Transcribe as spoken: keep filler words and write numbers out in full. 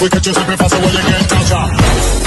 We catch you slipping faster when you get touch up.